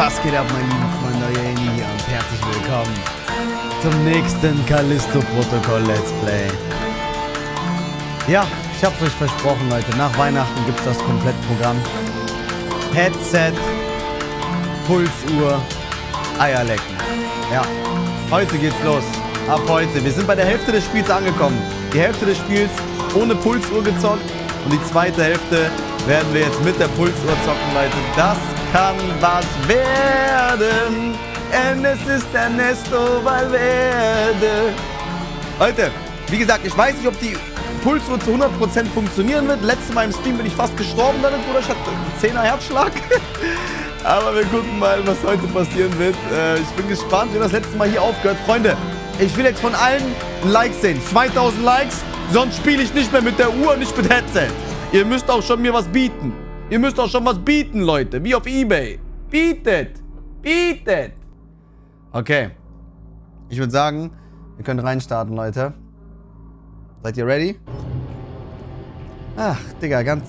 Was geht ab, meine lieben Freunde, euer Eni hier und herzlich willkommen zum nächsten Callisto-Protokoll Let's Play. Ja, ich hab's euch versprochen, Leute. Nach Weihnachten gibt's das Komplettprogramm. Headset, Pulsuhr, Eierlecken. Ja, heute geht's los. Ab heute. Wir sind bei der Hälfte des Spiels angekommen. Die Hälfte des Spiels ohne Pulsuhr gezockt und die zweite Hälfte werden wir jetzt mit der Pulsuhr zocken, Leute. Das kann was werden, denn es ist Ernesto Valverde. Leute, wie gesagt, ich weiß nicht, ob die Pulsuhr zu 100% funktionieren wird. Letztes Mal im Stream bin ich fast gestorben damit, Bruder. Ich hatte einen 10er Herzschlag. Aber wir gucken mal, was heute passieren wird. Ich bin gespannt. Wir haben das letzte Mal hier aufgehört. Freunde, ich will jetzt von allen ein Like sehen. 2000 Likes, sonst spiele ich nicht mehr mit der Uhr und nicht mit Headset. Ihr müsst auch schon mir was bieten. Ihr müsst auch schon was bieten, Leute. Wie auf eBay. Bietet. Bietet. Okay. Ich würde sagen, wir können reinstarten, Leute. Seid ihr ready? Ach, Digga, ganz...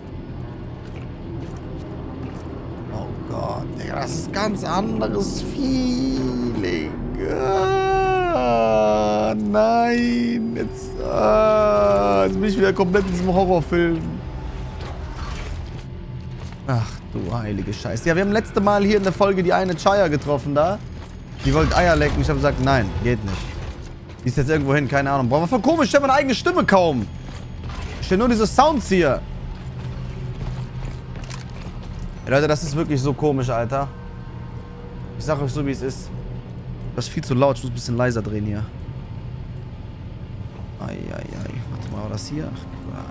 Oh Gott, Digga, das ist ganz anderes Feeling. Ah, nein. Jetzt bin ich wieder komplett in diesem Horrorfilm. Ach du heilige Scheiße. Ja, wir haben letzte Mal hier in der Folge die eine Chaya getroffen da. Die wollte Eier lecken. Ich habe gesagt, nein, geht nicht. Die ist jetzt irgendwo hin, keine Ahnung. Boah, was voll komisch, ich höre meine eigene Stimme kaum. Ich höre nur diese Sounds hier. Ey, Leute, das ist wirklich so komisch, Alter. Ich sag euch so, wie es ist. Das ist viel zu laut, ich muss ein bisschen leiser drehen hier. Eieiei. Warte mal, war das hier? Ach,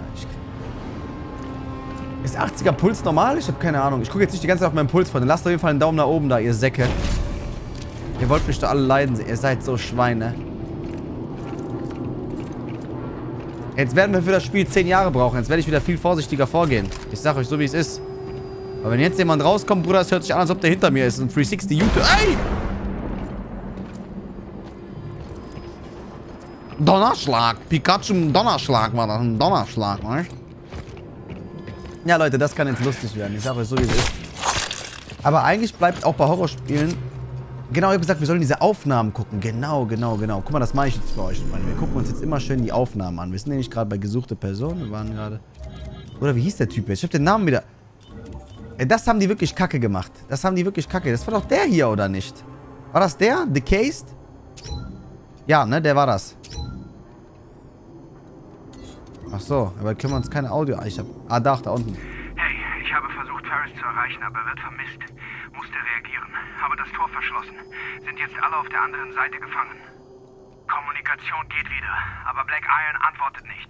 ist 80er Puls normal? Ich habe keine Ahnung. Ich gucke jetzt nicht die ganze Zeit auf meinen Puls, Freunde. Lasst auf jeden Fall einen Daumen nach oben da, ihr Säcke. Ihr wollt mich doch alle leiden sehen. Ihr seid so Schweine. Jetzt werden wir für das Spiel 10 Jahre brauchen. Jetzt werde ich wieder viel vorsichtiger vorgehen. Ich sag euch so, wie es ist. Aber wenn jetzt jemand rauskommt, Bruder, es hört sich an, als ob der hinter mir ist. Ein 360 YouTube. Ey! Donnerschlag. Pikachu, Donnerschlag war das. Ein Donnerschlag, weißt du? Ja, Leute, das kann jetzt lustig werden. Ich sag euch so, wie es ist. Aber eigentlich bleibt auch bei Horrorspielen... Genau, ich habe gesagt, wir sollen diese Aufnahmen gucken. Genau. Guck mal, das mache ich jetzt für euch. Wir gucken uns jetzt immer schön die Aufnahmen an. Wir sind nämlich gerade bei gesuchte Personen. Wir waren gerade... Oder wie hieß der Typ jetzt? Ich habe den Namen wieder... Ey, das haben die wirklich kacke gemacht. Das haben die wirklich kacke. Das war doch der hier, oder nicht? War das der? Decased? Ja, ne? Der war das. Ach so, aber können wir uns keine Audio... Ah, da unten. Hey, ich habe versucht, Ferris zu erreichen, aber er wird vermisst. Musste reagieren. Habe das Tor verschlossen. Sind jetzt alle auf der anderen Seite gefangen. Kommunikation geht wieder, aber Black Iron antwortet nicht.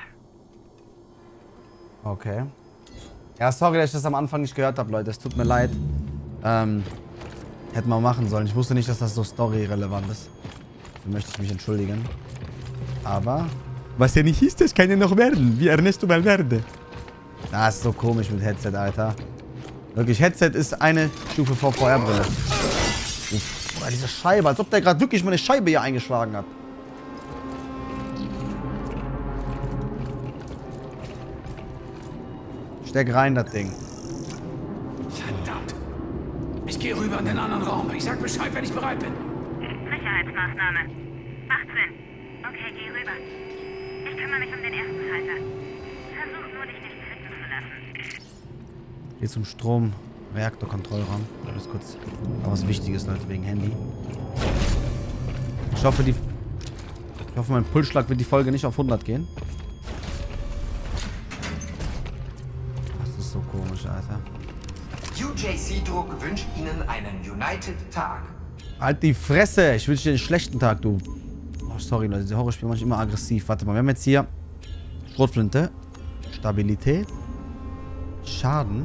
Okay. Ja, sorry, dass ich das am Anfang nicht gehört habe, Leute. Es tut mir leid. Hätten wir machen sollen. Ich wusste nicht, dass das so story-relevant ist. Dafür möchte ich mich entschuldigen. Aber... Was ja nicht hieß, das kann ja noch werden. Wie Ernesto Valverde. Das ist so komisch mit Headset, Alter. Wirklich, Headset ist eine Stufe vor VR-Brille. Boah, diese Scheibe. Als ob der gerade wirklich meine Scheibe hier eingeschlagen hat. Steck rein, das Ding. Verdammt. Ich gehe rüber in den anderen Raum. Ich sag Bescheid, wenn ich bereit bin. Sicherheitsmaßnahme. Macht Sinn. Okay, geh rüber. Ich kümmere mich um den ersten Schalter. Versuch nur, dich nicht finden zu lassen. Hier zum Strom-Reaktor-Kontrollraum. Alles kurz. Aber was Wichtiges, Leute, wegen Handy. Ich hoffe, mein Pulsschlag wird die Folge nicht auf 100 gehen. Das ist so komisch, Alter. UJC-Druck wünscht Ihnen einen United Tag. Halt die Fresse! Ich wünsche dir einen schlechten Tag, du. Oh, sorry, Leute. Diese Horrorspiele manchmal immer aggressiv. Warte mal, wir haben jetzt hier Schrotflinte. Stabilität. Schaden.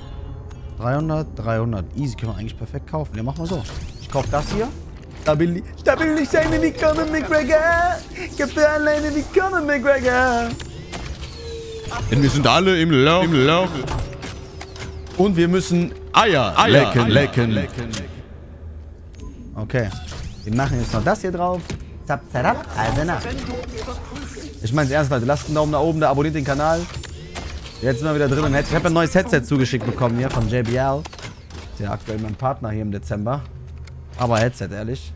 300. Easy, können wir eigentlich perfekt kaufen. Ja, machen wir so. Ich kaufe das hier. Stabilität wie Conor McGregor. Kämpfe alleine wie Conor McGregor. Denn wir sind alle im Loch. Und wir müssen Eier lecken. Okay. Wir machen jetzt noch das hier drauf. Zap, zarab, also nach. Ich meine es ernst, Leute. Lasst einen Daumen nach oben da, abonniert den Kanal. Jetzt sind wir wieder drin im Headset. Ich habe ein neues Headset zugeschickt bekommen hier von JBL. ja aktuell mein Partner hier im Dezember. Aber Headset, ehrlich.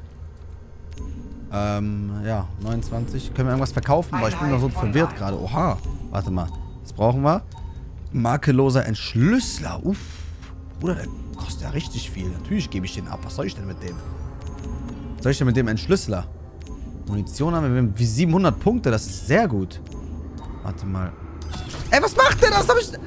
Ja, 29. Können wir irgendwas verkaufen? Weil ich bin noch so verwirrt gerade. Oha. Warte mal. Was brauchen wir? Makelloser Entschlüsseler. Uff. Bruder, der kostet ja richtig viel. Natürlich gebe ich den ab. Was soll ich denn mit dem? Was soll ich denn mit dem Entschlüsseler? Munition haben wir wie 700 Punkte. Das ist sehr gut. Warte mal. Ey, was macht der? Das hab ich...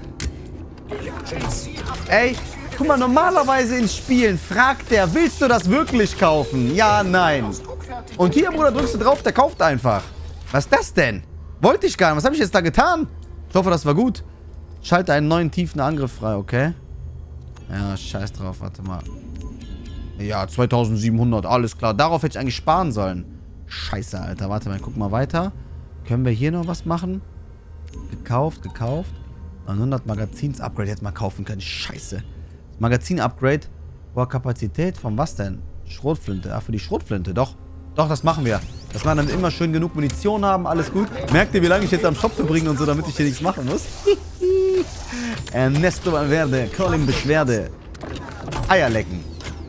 Ey, guck mal, normalerweise in Spielen fragt der, willst du das wirklich kaufen? Ja, nein. Und hier, Bruder, drückst du drauf, der kauft einfach. Was ist das denn? Wollte ich gar nicht. Was habe ich jetzt da getan? Ich hoffe, das war gut. Schalte einen neuen tiefen Angriff frei, okay? Ja, scheiß drauf, warte mal. Ja, 2700, alles klar. Darauf hätte ich eigentlich sparen sollen. Scheiße, Alter. Warte mal, guck mal weiter. Können wir hier noch was machen? Gekauft. 100 Magazins-Upgrade jetzt mal kaufen können. Scheiße. Magazin-Upgrade. Boah, Kapazität von was denn? Schrotflinte. Ah, für die Schrotflinte. Doch, das machen wir. Dass wir dann immer schön genug Munition haben. Alles gut. Merkt ihr, wie lange ich jetzt am Shop verbringe und so, damit ich hier nichts machen muss? Ernesto Valverde. Colin Beschwerde. Eier lecken.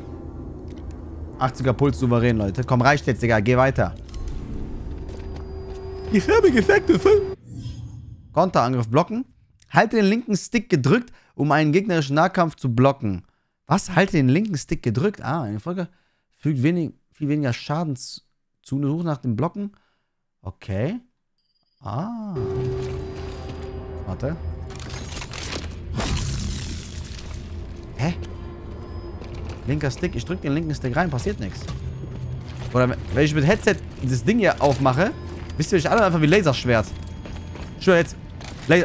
80er Puls souverän, Leute. Komm, reicht jetzt, Digga. Geh weiter. Gefährliche Effekte. Konterangriff blocken. Halte den linken Stick gedrückt, um einen gegnerischen Nahkampf zu blocken. Was? Halte den linken Stick gedrückt? Ah, eine Folge fügt viel weniger Schaden zu. Suche nach dem Blocken. Okay. Ah. Warte. Hä? Linker Stick. Ich drücke den linken Stick rein, passiert nichts. Oder wenn ich mit Headset das Ding hier aufmache, wisst ihr, ich alle einfach wie Laserschwert. Schau jetzt. Laser.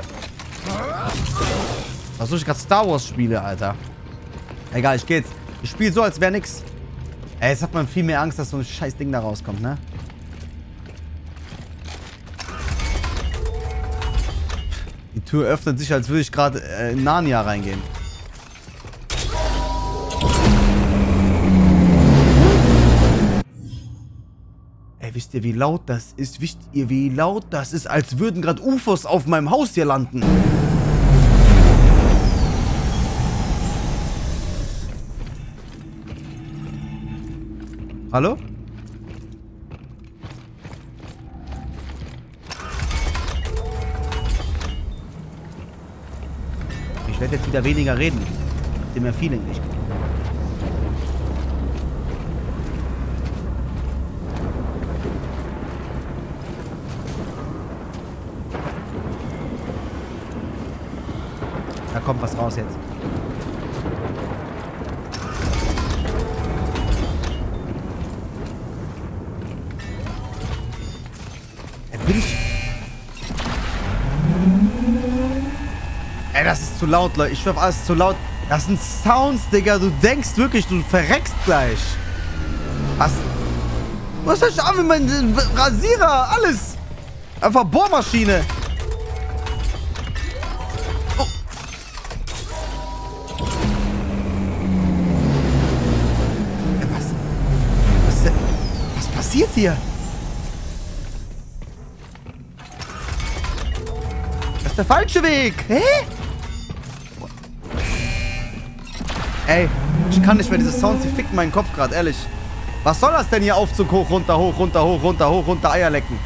Was soll ich gerade Star Wars spiele, Alter? Egal, ich geh jetzt. Ich spiele so, als wäre nix. Ey, jetzt hat man viel mehr Angst, dass so ein scheiß Ding da rauskommt, ne? Die Tür öffnet sich, als würde ich gerade in Narnia reingehen. Ey, wisst ihr, wie laut das ist? Wisst ihr, wie laut das ist? Als würden gerade UFOs auf meinem Haus hier landen. Hallo? Ich werde jetzt wieder weniger reden. Mit dem Feeling nicht. Da kommt was raus jetzt. Ey, das ist zu laut, Leute. Ich schwör, alles ist zu laut. Das sind Sounds, Digga. Du denkst wirklich, du verreckst gleich. Was soll ich an mit meinem Rasierer? Alles. Einfach Bohrmaschine. Oh. Was passiert hier? Das ist der falsche Weg. Hä? Ey, ich kann nicht mehr diese Sounds, die ficken meinen Kopf gerade, ehrlich. Was soll das denn hier? Aufzug hoch, runter, hoch, runter, hoch, runter, hoch, runter, Eier lecken.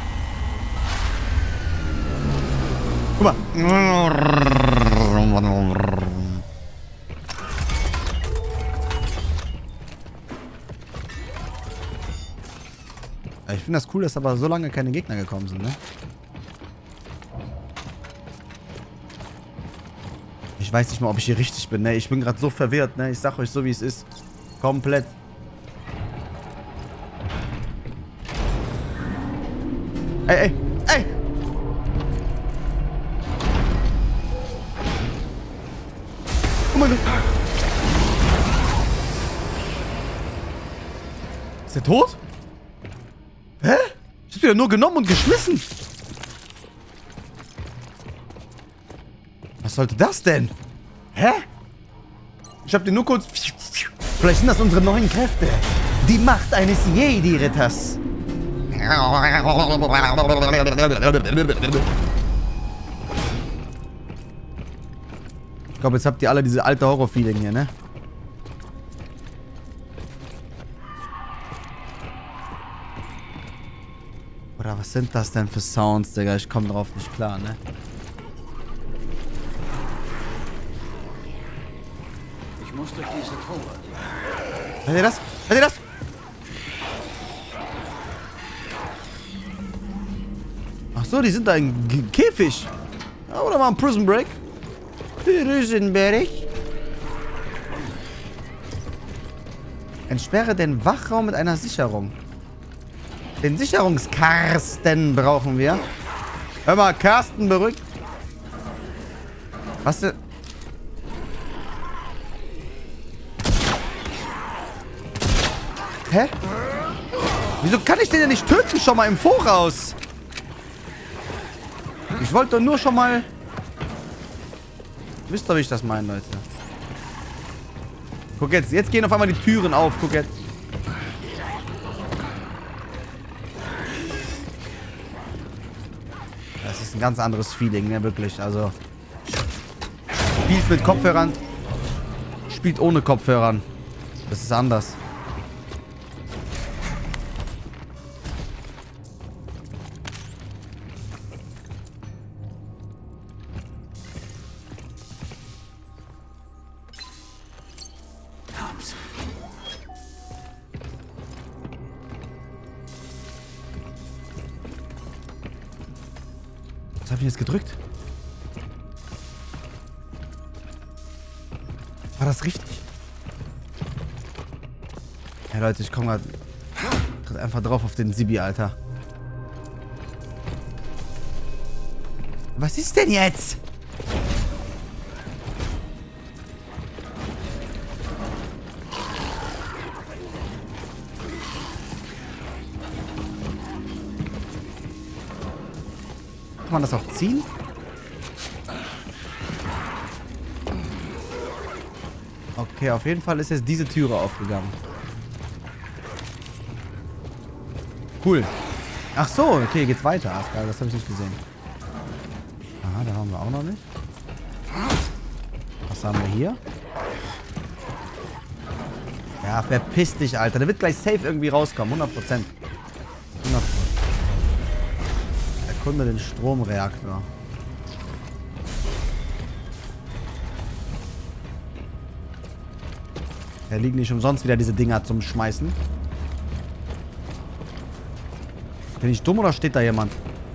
Guck mal. Ich finde das cool, dass aber so lange keine Gegner gekommen sind, ne? Ich weiß nicht mal, ob ich hier richtig bin, ne? Ich bin gerade so verwirrt, ne? Ich sag euch so, wie es ist. Komplett. Ey! Oh mein Gott! Ist der tot? Hä? Ich hab ihn ja nur genommen und geschmissen. Was sollte das denn? Hä? Ich hab den nur kurz... Vielleicht sind das unsere neuen Kräfte. Die Macht eines Jedi-Ritters. Ich glaube, jetzt habt ihr alle diese alte Horror-Feeling hier, ne? Oder was sind das denn für Sounds, Digga? Ich komme drauf nicht klar, ne? Ich muss durch diese Tore. Hört ihr das? Hört ihr das? Ach so, die sind da im Käfig. Ja, oder mal ein Prison Break. Prison Break. Entsperre den Wachraum mit einer Sicherung. Den Sicherungskarsten brauchen wir. Hör mal, Karsten, beruhigt. Was denn? Hä? Wieso kann ich den denn nicht töten schon mal im Voraus? Ich wollte doch nur schon mal... Wisst ihr, wie ich das meine, Leute? Guck jetzt. Jetzt gehen auf einmal die Türen auf. Guck jetzt. Das ist ein ganz anderes Feeling, ne? Wirklich. Also... Spielt mit Kopfhörern. Spielt ohne Kopfhörern. Das ist anders. Was habe ich jetzt gedrückt? War das richtig? Ja, Leute, ich komme gerade einfach drauf auf den Sibi, Alter. Was ist denn jetzt? Kann man das auch ziehen? Okay, auf jeden Fall ist jetzt diese Türe aufgegangen. Cool. Ach so, okay, geht's weiter. Ach, geil, das habe ich nicht gesehen. Aha, da haben wir auch noch nicht. Was haben wir hier? Ja, verpiss dich, Alter. Der wird gleich safe irgendwie rauskommen. 100%. 100%. Erkunde den Stromreaktor. Da liegen nicht umsonst wieder diese Dinger zum Schmeißen. Bin ich dumm oder steht da jemand?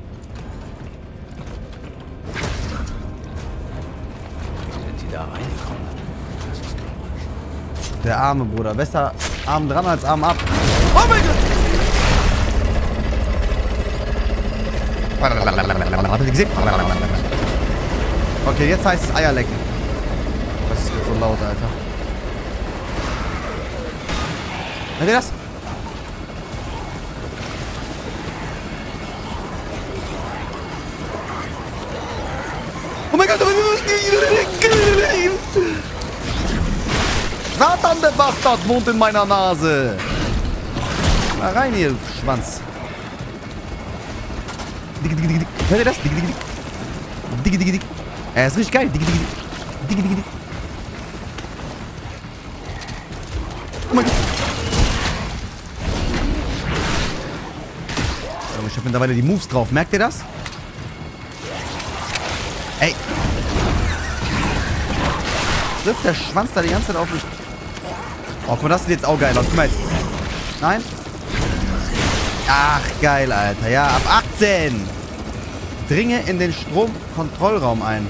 Sind die da reingekommen? Das ist komisch. Der arme Bruder. Besser Arm dran als Arm ab. Oh mein Gott! Habt ihr gesehen? Okay, jetzt heißt es Eierlecken. Das ist so laut, Alter. Hört ihr das? Oh mein Gott! Satan, der Bastard wohnt in meiner Nase. Na rein hier, Schwanz. Hört ihr das? Er ist richtig geil. Oh mein Gott. Ich hab mittlerweile die Moves drauf. Merkt ihr das? Ey. Trifft der Schwanz da die ganze Zeit auf mich. Oh, guck mal, das sieht jetzt auch geil aus. Guck mal jetzt. Nein? Ach, geil, Alter. Ja, ab 18. Dringe in den Stromkontrollraum ein.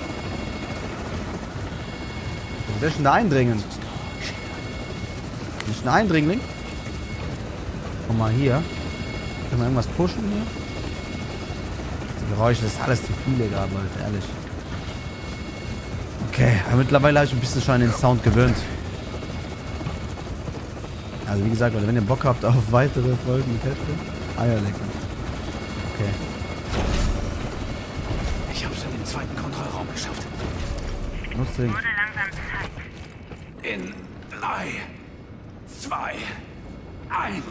Wo soll ich denn da eindringen? Nicht ein Eindringling? Guck mal hier. Können wir irgendwas pushen hier? Die Geräusche, das ist alles zu viele gerade, Leute, ehrlich. Okay, aber mittlerweile habe ich ein bisschen schon an den Sound gewöhnt. Also wie gesagt, Leute, wenn ihr Bock habt auf weitere Folgen mit Hefte, Eierlecken. Okay. Ich hab's in den zweiten Kontrollraum geschafft. Nutzt den. Wurde langsam Zeit. In 3, 2, 1.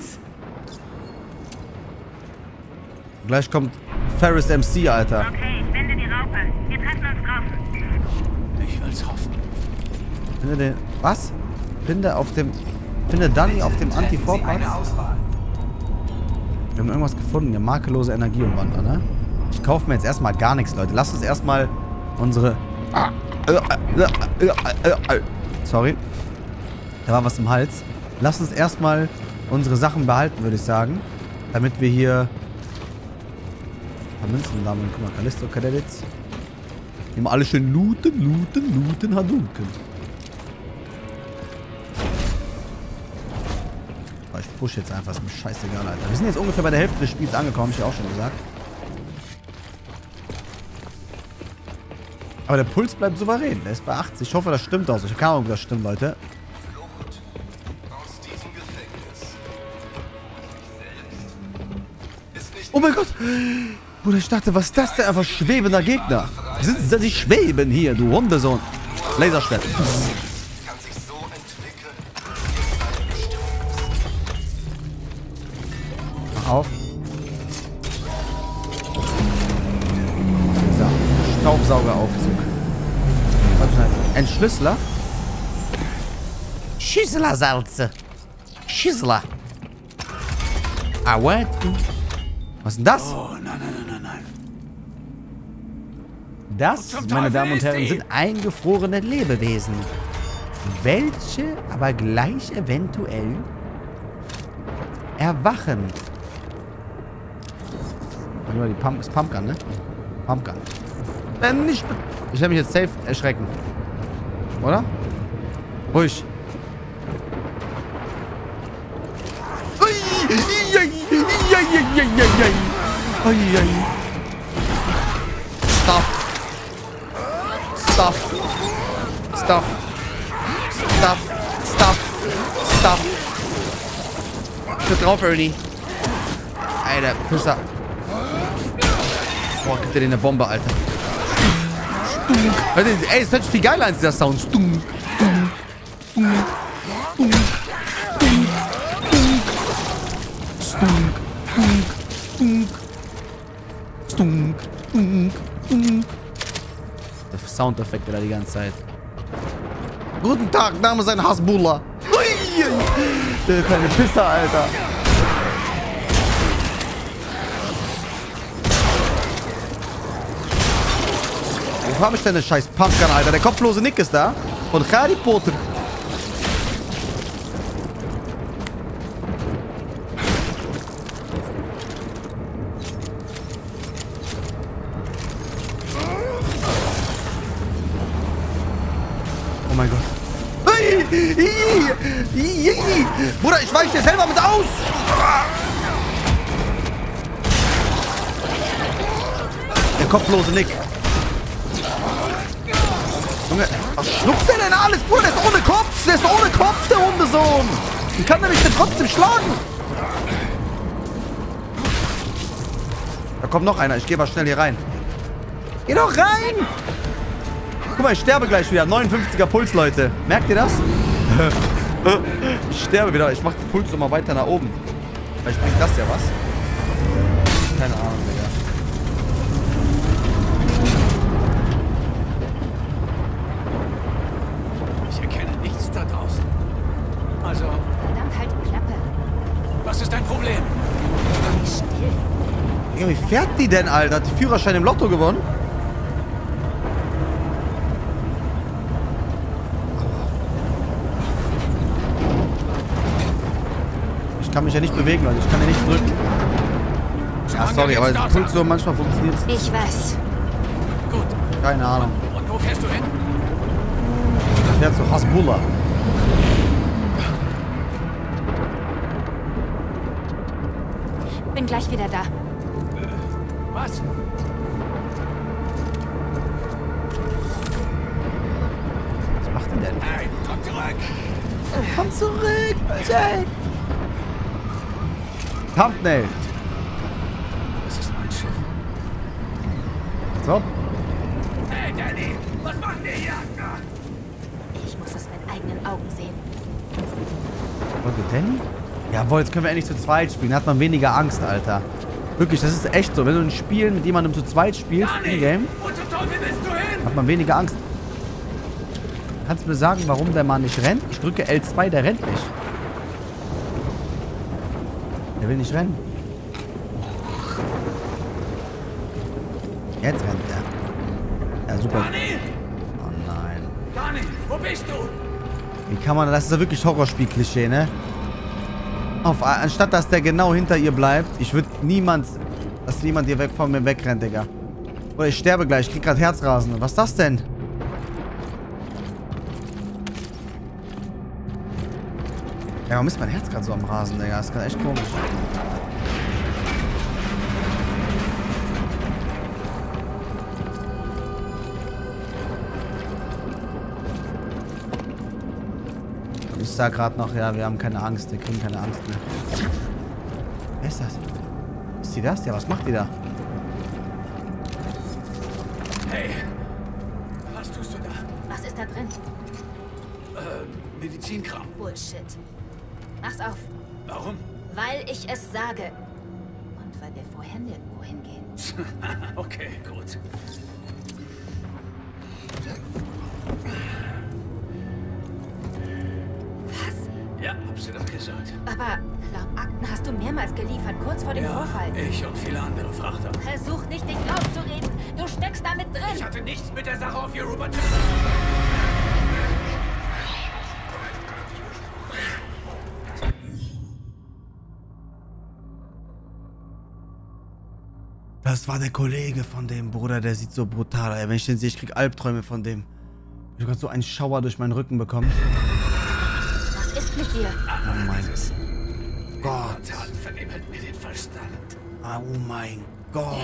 Gleich kommt Ferris MC, Alter. Okay, ich wende die Raupe. Wir treffen uns draußen. Ich will's hoffen. Finde den. Was? Finde Danny auf dem Treffen Sie Anti-Vorplatz. eine Auswahl. Wir haben irgendwas gefunden. Eine makellose Energieumwandler, ne? Ich kaufe mir jetzt erstmal gar nichts, Leute. Lasst uns erstmal unsere... Sorry. Da war was im Hals. Lasst uns erstmal unsere Sachen behalten, würde ich sagen. Damit wir hier... Münzen sammeln. Guck mal, Callisto Credits. Nehmen alle schön looten, Hadouken. Oh, ich push jetzt einfach, ist mir scheißegal, Alter. Wir sind jetzt ungefähr bei der Hälfte des Spiels angekommen, hab ich ja auch schon gesagt. Aber der Puls bleibt souverän. Der ist bei 80. Ich hoffe, das stimmt auch so. Ich habe keine Ahnung, ob das stimmt, Leute. Oh mein Gott! Bruder, ich dachte, was ist das denn? Einfach schwebender Gegner. Die schweben hier, du Hundesohn. Laserschwert. Mach auf. So. Staubsaugeraufzug. Entschlüsseler? Schüsselersalze. Schüssler. Ah, what? Was ist denn das? Oh, nein. Das, meine Damen und Herren, sind eingefrorene Lebewesen. Welche aber gleich eventuell erwachen. Die Pump ist Pumpgun, ne? Pumpgun. Nicht. Ich werde mich jetzt safe erschrecken. Oder? Ruhig. Stuff. Tritt drauf, Ernie. Alter, Pisser. Boah, gibt dir den eine Bombe, Alter. Stunk. Ey, das hört sich viel geiler als dieser Sound. Stunk. Der Soundeffekte da die ganze Zeit. Guten Tag, Name sein Hasbulla. Der kleine Pisser, Alter. Wo hab ich denn den scheiß Pumpgun, Alter? Der kopflose Nick ist da. Von Harry Potter. Oh mein Gott. Bruder, ich weiche dir selber mit aus. Der kopflose Nick. Junge, was schluckt der denn alles? Bruder, der ist ohne Kopf. Der ist ohne Kopf, der Hundesohn. Wie kann der mich denn trotzdem schlagen? Da kommt noch einer. Ich gehe mal schnell hier rein. Geh doch rein. Guck mal, ich sterbe gleich wieder. 59er Puls, Leute. Merkt ihr das? Ich sterbe wieder. Ich mach den Puls immer weiter nach oben. Vielleicht bringt das ja was. Keine Ahnung, Digga. Ich erkenne nichts da draußen. Also... Verdammt, halt die Klappe. Was ist dein Problem? Still. Ja, wie fährt die denn, Alter? Hat die Führerschein im Lotto gewonnen? Ich kann mich ja nicht bewegen, Leute. Ich kann ja nicht drücken. Ah, sorry, aber der Puls so manchmal funktioniert es. Ich weiß. Gut. Keine Ahnung. Und wo fährst du hin? Ich fährt zu Hasbulla. Bin gleich wieder da. Was? Was macht er denn? Nein, komm zurück. Komm zurück, Jack. Thumbnail. Das ist mein Schiff. So. Hey, Danny, was machen wir hier? Ich muss es mit eigenen Augen sehen. Wollen wir Danny? Jawohl, jetzt können wir endlich zu zweit spielen. Da hat man weniger Angst, Alter. Wirklich, das ist echt so. Wenn du ein Spiel mit jemandem zu zweit spielst, in-game, Wo zum Teufel willst du hin? hat man weniger Angst. Kannst du mir sagen, warum der Mann nicht rennt? Ich drücke L2, der rennt nicht. Der will nicht rennen. Jetzt rennt er. Ja, super. Dani! Oh nein. Dani, wo bist du? Wie kann man... Das ist ja wirklich Horrorspiel-Klischee, ne? Anstatt, dass der genau hinter ihr bleibt. Ich würde niemand... Dass niemand hier von mir wegrennt, Digga. Oder ich sterbe gleich. Ich krieg gerade Herzrasen. Was ist das denn? Ja, warum ist mein Herz gerade so am Rasen, Digga? Das ist gerade echt komisch. Ich sag gerade noch, ja, wir haben keine Angst. Wir kriegen keine Angst mehr. Wer ist das? Ist die das? Ja, was macht die da? Hey, was tust du da? Was ist da drin? Medizinkram. Bullshit. Mach's auf. Warum? Weil ich es sage. Und weil wir vorher nirgendwo hingehen. Okay, gut. Was? Ja, hab's dir doch gesagt. Aber laut Akten hast du mehrmals geliefert, kurz vor dem Vorfall. Ich und viele andere Frachter. Versuch nicht, dich rauszureden. Du steckst damit drin. Ich hatte nichts mit der Sache auf Yoruba. Das war der Kollege von dem Bruder, der sieht so brutal aus. Wenn ich den sehe, ich krieg Albträume von dem. Ich hab gerade so einen Schauer durch meinen Rücken bekommen. Was ist mit dir? Oh mein Gott. Total vernebelt mir den Verstand. Oh mein Gott.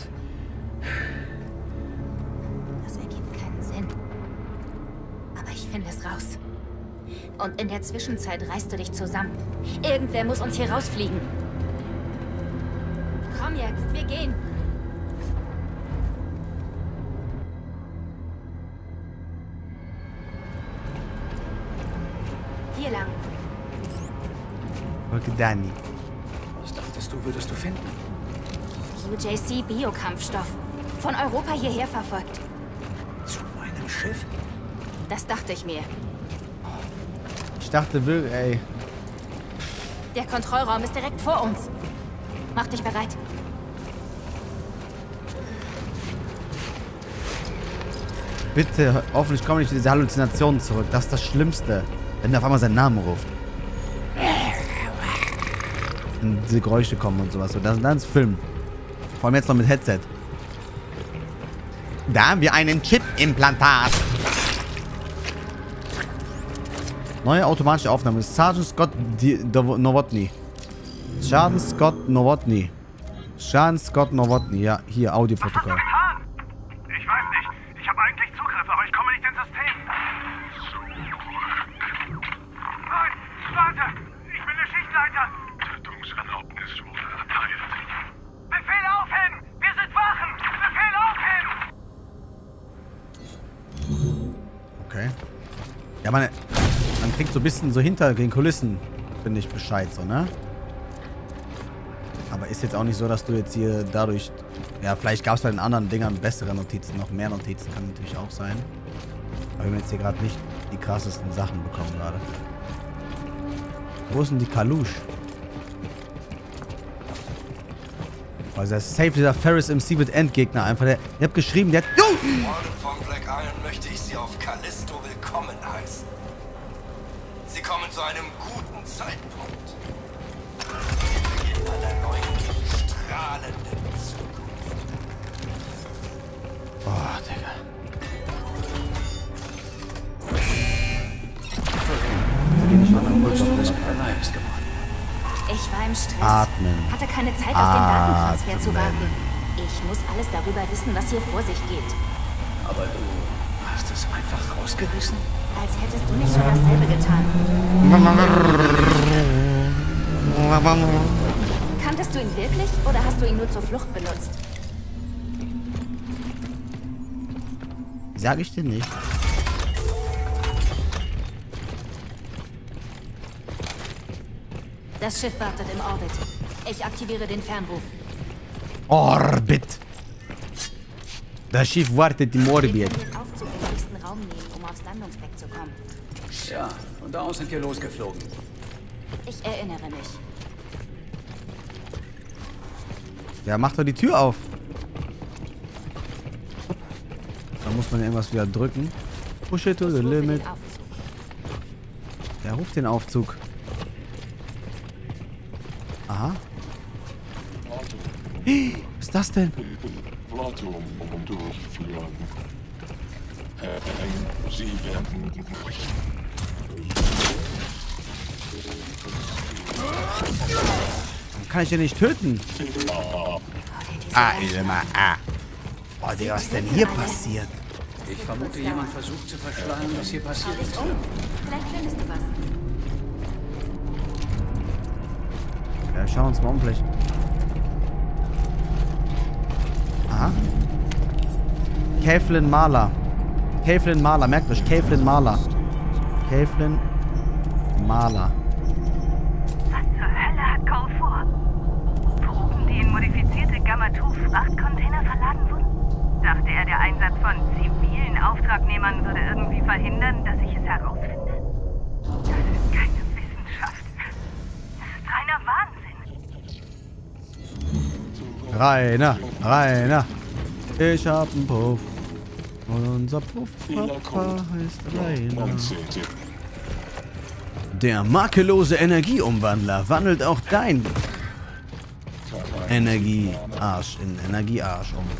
Das ergibt keinen Sinn. Aber ich finde es raus. Und in der Zwischenzeit reißt du dich zusammen. Irgendwer muss uns hier rausfliegen. Komm jetzt, wir gehen. Hier lang. Folge Dani. Was dachtest du, würdest du finden? UJC Biokampfstoff. Von Europa hierher verfolgt. Zu meinem Schiff? Das dachte ich mir. Ich dachte, ey. Der Kontrollraum ist direkt vor uns. Mach dich bereit. Bitte, hoffentlich kommen nicht diese Halluzinationen zurück. Das ist das Schlimmste. Wenn er auf einmal seinen Namen ruft. Und diese Geräusche kommen und sowas. Und dann ist Film. Vor allem jetzt noch mit Headset. Da haben wir einen Chip-Implantat. Neue automatische Aufnahme. Sergeant Scott Nowotny. Sergeant Scott Nowotny. Sergeant Scott Nowotny. Ja, hier, Audioprotokoll. Ich weiß nicht. Ich habe eigentlich Zugriff, aber ich komme nicht ins System. Nein, warte! Ich bin der Schichtleiter! Tötungserlaubnis wurde erteilt. Befehl aufheben! Wir sind Wachen! Befehl aufheben! Okay. Ja, man kriegt so ein bisschen so hinter den Kulissen, finde ich, Bescheid, so, ne? Aber ist jetzt auch nicht so, dass du jetzt hier dadurch... Ja, vielleicht gab es bei den anderen Dingern bessere Notizen, noch mehr Notizen, kann natürlich auch sein. Aber wir haben jetzt hier gerade nicht die krassesten Sachen bekommen gerade. Wo ist denn die Kalush? Also der safe, dieser Ferris MC wird Endgegner einfach. Ihr habt geschrieben, der hat... Im Norden von Black Iron möchte ich Sie auf Callisto willkommen heißen. Sie kommen zu einem guten Zeitpunkt. Beginn einer neuen, strahlenden Zukunft. Oh, Digga. Ich war im Stress. Atmen. Hatte keine Zeit, auf den Datentransfer zu warten. Ich muss alles darüber wissen, was hier vor sich geht. Aber du hast es einfach rausgerissen? Als hättest du nicht schon dasselbe getan. Kanntest du ihn wirklich oder hast du ihn nur zur Flucht benutzt? Sag ich dir nicht. Das Schiff wartet im Orbit. Ich aktiviere den Fernruf. Orbit. Das Schiff wartet im Wir Orbit. können den Aufzug im nächsten Raum nehmen, um aufs Landungsdeck zu kommen. Ja, von da aus sind wir losgeflogen. Ich erinnere mich. Ja, mach doch die Tür auf. muss man irgendwas wieder drücken. Push it to the limit. Der ruft den Aufzug. Aha. Hey, was ist das denn? Kann ich den nicht töten? Oh, Digga, was ist denn hier passiert? Ich vermute, jemand versucht zu verschleiern, was hier passiert ist. Vielleicht findest du was. Ja, schauen wir uns mal um vielleicht. Aha. Caitlin Mahler. Caitlin Mahler, merkt euch, Caitlin Mahler. Caitlin Mahler. Was zur Hölle hat Cole vor? Proben, die in modifizierte Gamma-2-Frachtcontainer verladen wurden? Dachte er, der Einsatz von zivilen Auftragnehmern würde irgendwie verhindern, dass ich es herausfinde? Das ist keine Wissenschaft. Das ist reiner Wahnsinn. Rainer. Ich hab einen Puff. Und unser Puff-Papa heißt Rainer. Der makellose Energieumwandler wandelt auch dein Energiearsch in Energiearsch um.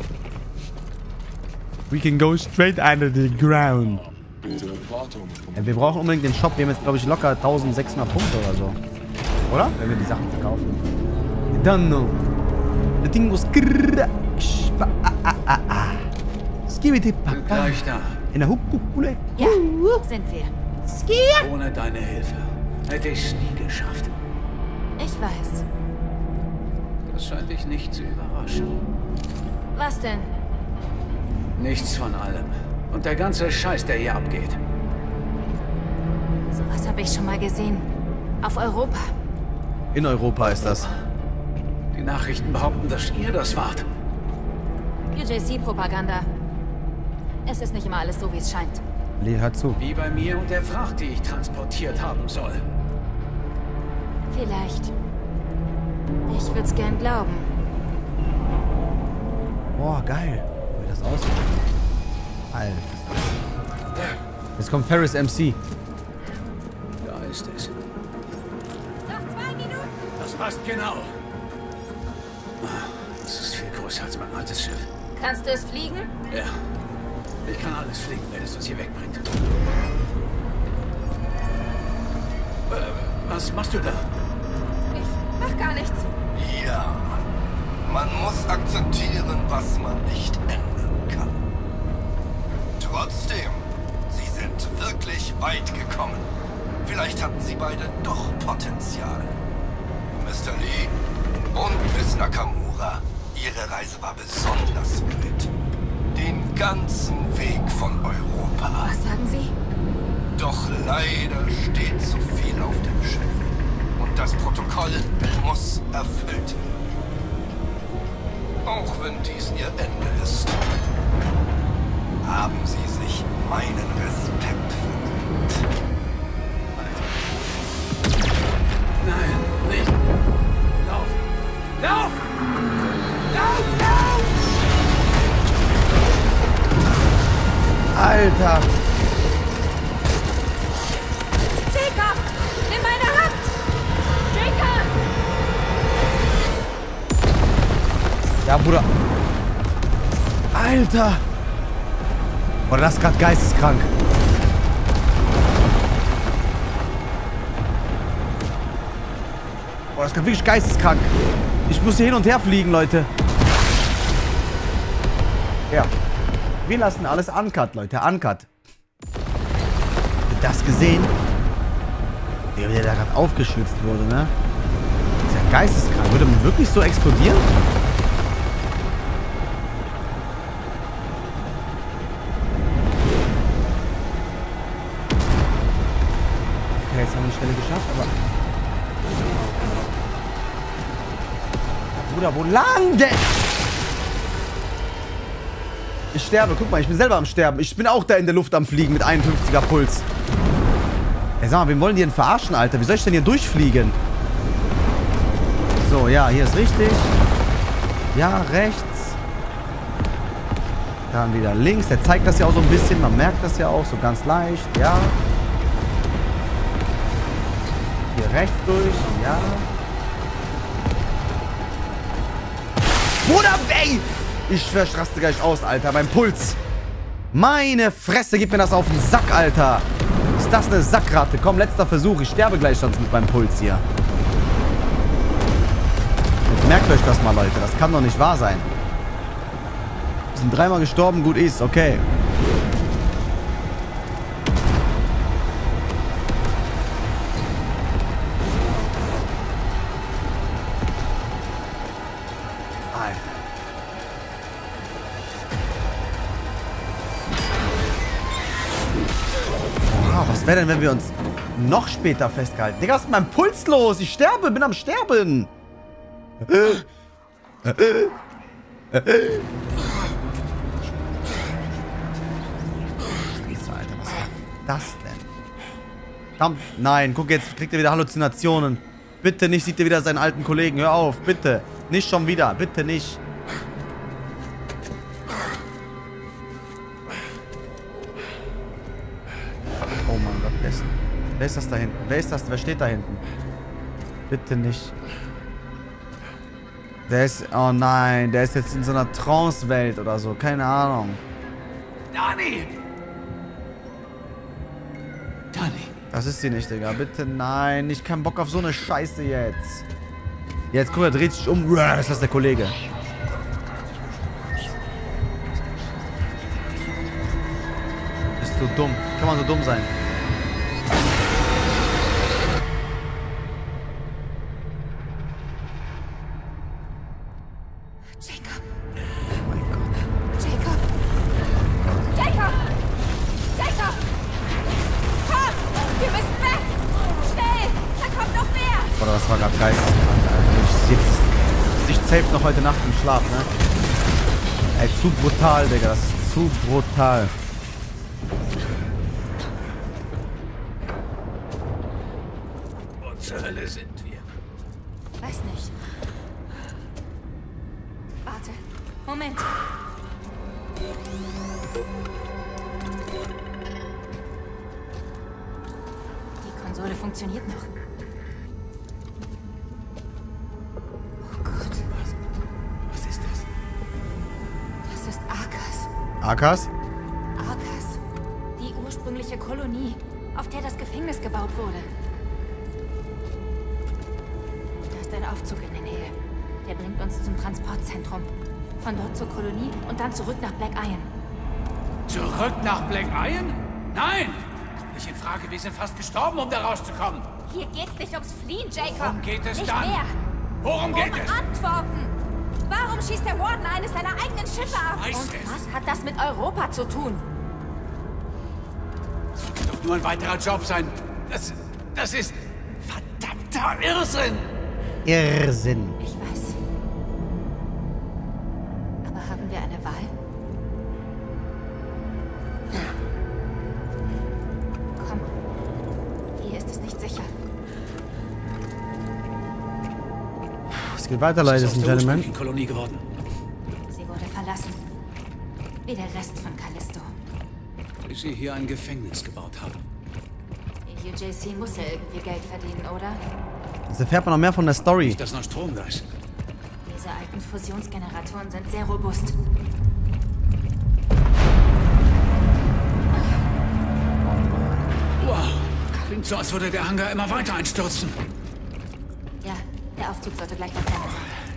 We can go straight under the ground. Ja, wir brauchen unbedingt den Shop. Wir haben jetzt, glaube ich, locker 1600 Punkte oder so. Oder? Wenn wir die Sachen verkaufen. I don't know. The thing was... Gleich da. In der Hupkukule. Ja, sind wir. Ohne deine Hilfe hätte ich es nie geschafft. Ich weiß. Das scheint dich nicht zu überraschen. Was denn? Nichts von allem. Und der ganze Scheiß, der hier abgeht. Sowas habe ich schon mal gesehen. Auf Europa. In Europa ist das. Die Nachrichten behaupten, dass ihr das wart. UJC-Propaganda. Es ist nicht immer alles so, wie es scheint. Lee, hör zu. Wie bei mir und der Fracht, die ich transportiert haben soll. Vielleicht. Ich würde es gern glauben. Boah, geil. Wie das aussieht. Alter. Jetzt kommt Ferris MC. Da ist es. Noch 2 Minuten. Das passt genau. Das ist viel größer als mein altes Schiff. Kannst du es fliegen? Ja. Ich kann alles fliegen, wenn es uns hier wegbringt. Was machst du da? Ich mach gar nichts. Ja, man muss akzeptieren, was man nicht ändern kann. Trotzdem, sie sind wirklich weit gekommen. Vielleicht hatten sie beide doch Potenzial. Mr. Lee und Miss Nakamura, ihre Reise war besonders wild. Den ganzen Weg von Europa. Was sagen Sie? Doch leider steht zu viel auf dem Schiff. Und das Protokoll muss erfüllt werden. Auch wenn dies ihr Ende ist, haben sie sich meinen Respekt verdient. Nein, nicht. Lauf! Lauf! Lauf! Lauf! Alter. Jacob! Nimm meine Hand! Jacob! Ja, Bruder. Alter. Boah, das ist gerade geisteskrank. Boah, das ist gerade wirklich geisteskrank. Ich muss hier hin und her fliegen, Leute. Ja. Wir lassen alles uncut, Leute. Uncut. Habt ihr das gesehen? Wie der da gerade aufgeschlitzt wurde, ne? Das ist ja geisteskrank. Würde man wirklich so explodieren? Okay, jetzt haben wir die Stelle geschafft, aber... Bruder, wo lang denn? Ich sterbe, guck mal, ich bin selber am Sterben. Ich bin auch da in der Luft am Fliegen mit 51er Puls. Ey, sag mal, wen wollen die denn verarschen, Alter? Wie soll ich denn hier durchfliegen? So, ja, hier ist richtig. Ja, rechts. Dann wieder links. Der zeigt das ja auch so ein bisschen. Man merkt das ja auch so ganz leicht. Ja. Hier rechts durch. Ja. Bruder, ey! Ich raste gleich aus, Alter. Mein Puls. Meine Fresse, gib mir das auf den Sack, Alter. Ist das eine Sackratte? Komm, letzter Versuch. Ich sterbe gleich sonst mit meinem Puls hier. Jetzt merkt euch das mal, Leute. Das kann doch nicht wahr sein. Wir sind 3-mal gestorben. Gut ist. Okay. Was wäre denn, wenn wir uns noch später festgehalten? Digga, was ist mit meinem Puls los? Ich sterbe, bin am Sterben. Scheiße, Alter, was war das denn? Verdammt, nein, guck, jetzt kriegt er wieder Halluzinationen. Bitte nicht, sieht er wieder seinen alten Kollegen. Hör auf, bitte. Nicht schon wieder, bitte nicht. Oh mein Gott, wer ist das da hinten? Wer ist das? Wer steht da hinten? Bitte nicht. Der ist... Oh nein, der ist jetzt in so einer Trance-Welt oder so. Keine Ahnung. Dani! Dani! Das ist sie nicht, Digga. Bitte nein. Ich keinen Bock auf so eine Scheiße jetzt. Jetzt, guck, er dreht sich um. Das ist der Kollege. Bist du dumm? Kann man so dumm sein? Jacob. Oh mein Gott. Jacob. Jacob. Jacob. Komm. Wir müssen weg. Schnell. Da kommt noch mehr. Boah, das war gerade geisteskrank, Alter. Ich sehe das Gesicht safe noch heute Nacht im Schlaf, ne? Ey, zu brutal, Digga. Das ist zu brutal. Wo zur Hölle sind wir? Weiß nicht. Warte. Moment. Die Konsole funktioniert noch. Oh Gott. Was ist das? Das ist Arkas. Arkas? Arkas. Die ursprüngliche Kolonie, auf der das Gefängnis gebaut wurde. Da ist ein Aufzug in der Nähe. Der bringt uns zum Transportzentrum. Von dort zur Kolonie und dann zurück nach Black Iron. Zurück nach Black Iron? Nein! Nicht in Frage, wir sind fast gestorben, um da rauszukommen. Hier geht's nicht ums Fliehen, Jacob. Worum geht es nicht dann? Mehr. Worum geht es? Antworten! Warum schießt der Warden eines seiner eigenen Schiffe ab? Ich weiß Und es. was hat das mit Europa zu tun? Das kann doch nur ein weiterer Job sein. Das ist verdammter Irrsinn. Irrsinn. Ich weiß. Aber haben wir eine Wahl? Komm. Hier ist es nicht sicher. Es geht weiter, Ladies and Gentlemen. Kolonie geworden. Sie wurde verlassen. Wie der Rest von Callisto. Bis sie hier ein Gefängnis gebaut haben. Die UJC muss ja irgendwie Geld verdienen, oder? Jetzt erfährt man noch mehr von der Story. Nicht, dass noch Strom da ist. Diese alten Fusionsgeneratoren sind sehr robust. Wow. Klingt so, als würde der Hangar immer weiter einstürzen. Ja, der Aufzug sollte gleich da vorne sein.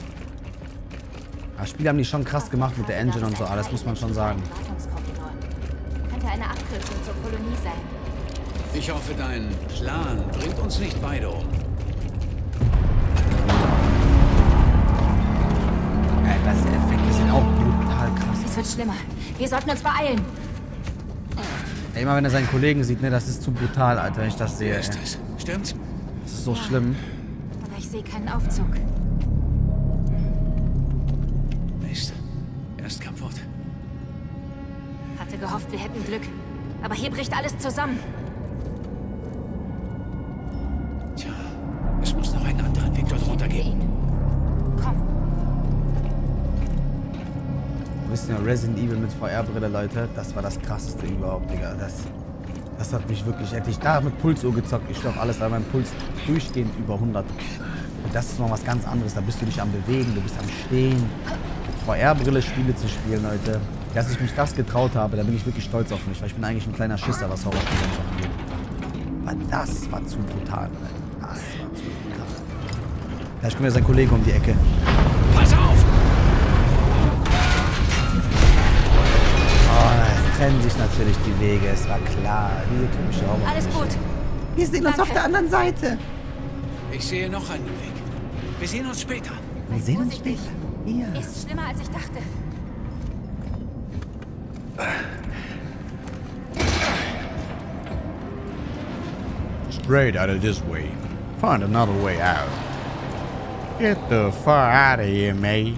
Das Spiel haben die schon krass gemacht mit der Engine und so alles, muss man schon sagen. Wartungskorridor. Könnte eine Abkürzung zur Kolonie sein. Ich hoffe, dein Plan bringt uns nicht beide um. Das Effekte sind auch brutal krass. Es wird schlimmer. Wir sollten uns beeilen. Ey, immer wenn er seinen Kollegen sieht, ne, das ist zu brutal, Alter, wenn ich das sehe. Wer Ey. ist das? Stimmt's? Das ist so schlimm. Aber ich sehe keinen Aufzug. Mist. Er ist kaputt. Hatte gehofft, wir hätten Glück. Aber hier bricht alles zusammen. Tja, es muss noch einen anderen Weg dort runter Finden wir geben. ihn. Komm. wisst ja, Resident Evil mit VR-Brille, Leute, das war das krasseste überhaupt, Digga. Das hat mich wirklich, hätte ich da mit Pulsuhr gezockt, ich glaube alles, weil mein Puls durchgehend über 100. Und das ist noch was ganz anderes, da bist du dich am Bewegen, du bist am Stehen. VR-Brille Spiele zu spielen, Leute. Dass ich mich das getraut habe, da bin ich wirklich stolz auf mich, weil ich bin eigentlich ein kleiner Schisser, was Horrorspiele angeht. Aber das war zu brutal, Leute. Das war zu brutal. Vielleicht kommt ja sein Kollege um die Ecke. Pass auf! Oh, es trennen sich natürlich die Wege, es war klar. Diese typische Horror. Alles gut. Wir sehen uns auf der anderen Seite. Ich sehe noch einen Weg. Wir sehen uns später. Wir sehen uns später. Hier. Ist schlimmer, als ich dachte. Straight out of this way. Find another way out. Get the fuck out of here, mate.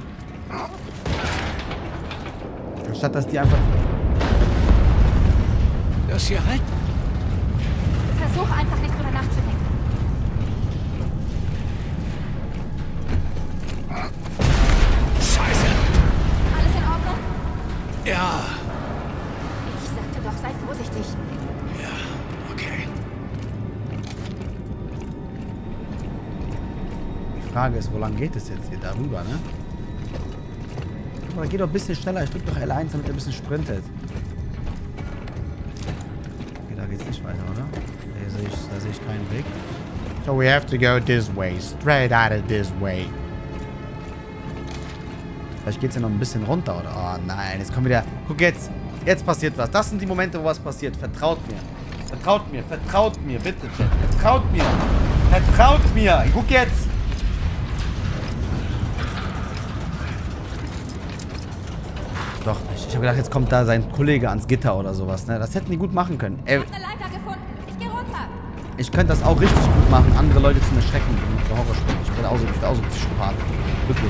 Anstatt dass die einfach... Das hier halten. Versuch einfach nicht drüber nachzudenken. Scheiße! Alles in Ordnung? Ja. Ich sagte doch, sei vorsichtig. Ja, okay. Die Frage ist, wo lang geht es jetzt hier darüber, ne? Aber geht doch ein bisschen schneller. Ich drück doch L1, damit er ein bisschen sprintet. Okay, da geht's nicht weiter, oder? Da sehe ich keinen Weg. So we have to go this way. Straight out of this way. Vielleicht geht's ja noch ein bisschen runter, oder? Oh nein, jetzt kommen wieder... Guck jetzt. Jetzt passiert was. Das sind die Momente, wo was passiert. Vertraut mir. Vertraut mir. Vertraut mir. Bitte, Chat. Vertraut mir. Vertraut mir. Guck jetzt. Doch nicht. Ich habe gedacht, jetzt kommt da sein Kollege ans Gitter oder sowas. Ne? Das hätten die gut machen können. Ich hab eine Leiter gefunden. Ich geh runter. Ich könnte das auch richtig gut machen, andere Leute zu erschrecken für Horrorspiele. Ich bin auch so Psychopath. Wirklich.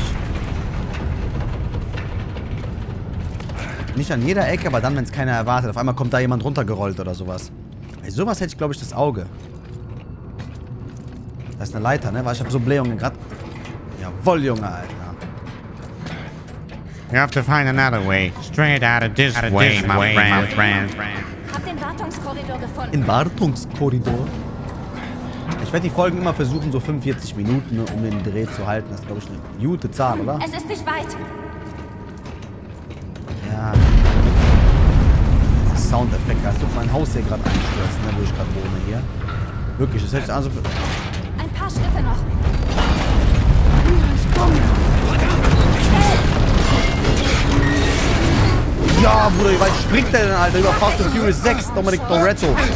Nicht an jeder Ecke, aber dann, wenn es keiner erwartet. Auf einmal kommt da jemand runtergerollt oder sowas. Bei sowas hätte ich, glaube ich, das Auge. Das ist eine Leiter, ne? Weil ich habe so Blähungen gerade. Jawoll, Junge, Alter. You have to find another way. Straight out of this way, my friend. Hab den Wartungskorridor gefunden. In Wartungskorridor? Ich werde die Folgen immer versuchen, so 45 Minuten, um den Dreh zu halten. Das ist, glaube ich, eine gute Zahl, oder? Es ist nicht weit. Ja. Das ist Soundeffekt. Als ob mein Haus hier gerade einstürzt, ne, wo ich gerade wohne hier. Wirklich, das hätte ich also... Ein paar Schritte noch. Ich komme. Ja, Bruder, wie weit springt der denn, Alter? Über Fast and Furious 6, Dominic Toretto. Nein.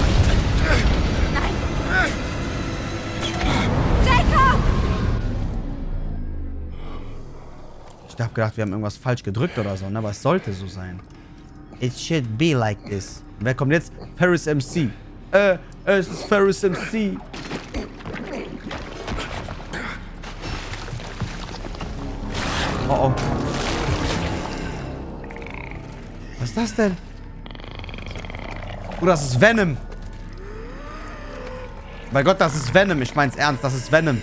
Jacob! Ich hab gedacht, wir haben irgendwas falsch gedrückt oder so, ne? Aber es sollte so sein. It should be like this. Wer kommt jetzt? Ferris MC. Es ist Ferris MC. Oh, oh. Was ist das denn? Oh, das ist Venom. Bei Gott, das ist Venom. Ich mein's ernst, das ist Venom.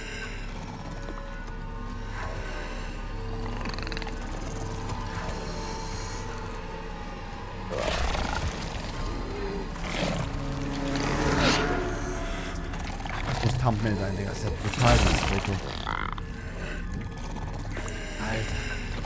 Das muss Thumbnail sein, Digga. Das ist ja brutal, das Foto. Alter.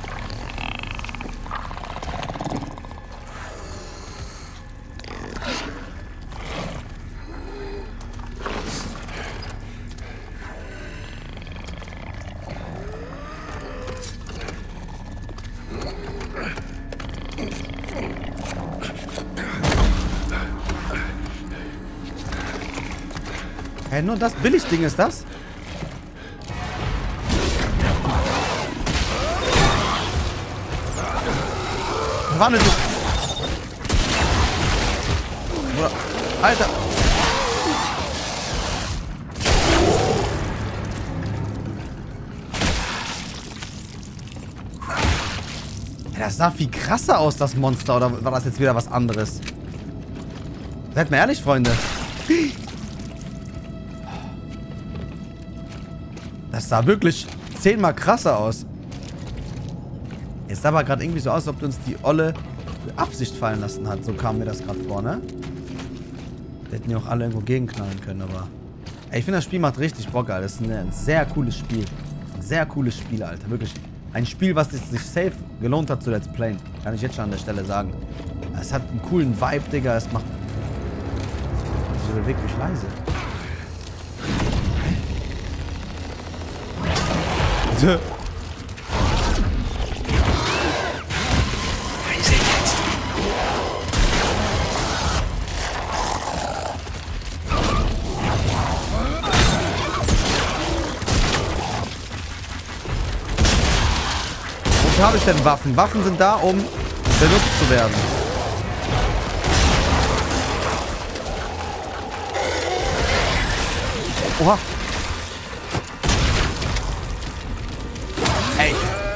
Hey, nur das Billigding ist das? Wandelt sich. Oder, Alter. Ja, das sah viel krasser aus, das Monster. Oder war das jetzt wieder was anderes? Seid mir ehrlich, Freunde. Das sah wirklich 10-mal krasser aus. Es sah aber gerade irgendwie so aus, als ob du uns die olle Absicht fallen lassen hat. So kam mir das gerade vor, ne? Wir hätten ja auch alle irgendwo gegenknallen können, aber... Ey, ich finde, das Spiel macht richtig Bock, Alter. Das ist ein sehr cooles Spiel. Ein sehr cooles Spiel, Alter. Wirklich. Ein Spiel, was sich safe gelohnt hat zu Let's Playen. Kann ich jetzt schon an der Stelle sagen. Es hat einen coolen Vibe, Digga. Es macht... Ich bewege mich leise. Wofür habe ich denn Waffen? Waffen sind da, um benutzt zu werden. Oha. Ey.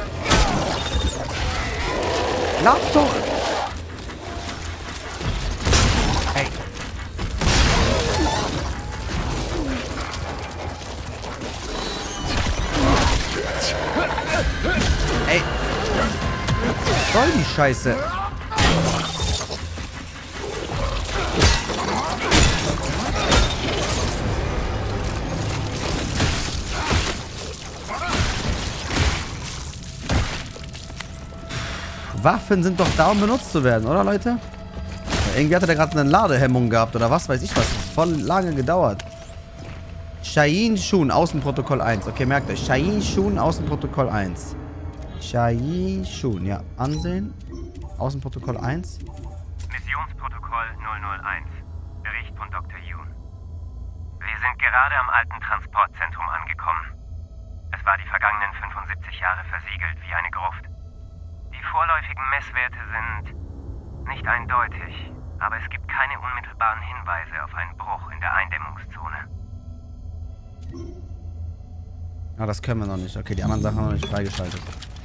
Lauf doch. Ey. Ey. Was soll die Scheiße? Waffen sind doch da, um benutzt zu werden, oder Leute? Ja, irgendwie hat er da gerade eine Ladehemmung gehabt oder was weiß ich was. Das hat voll lange gedauert. Cheyenne Shun, Außenprotokoll 1. Okay, merkt euch. Cheyenne Shun, Außenprotokoll 1. Cheyenne Shun, ja. Ansehen. Außenprotokoll 1. Missionsprotokoll 001. Bericht von Dr. Yoon. Wir sind gerade am alten Transportzentrum angekommen. Es war die vergangenen 75 Jahre versiegelt wie eine Gruft. Die vorläufigen Messwerte sind nicht eindeutig, aber es gibt keine unmittelbaren Hinweise auf einen Bruch in der Eindämmungszone. Ah, das können wir noch nicht. Okay, die anderen Sachen haben wir noch nicht freigeschaltet.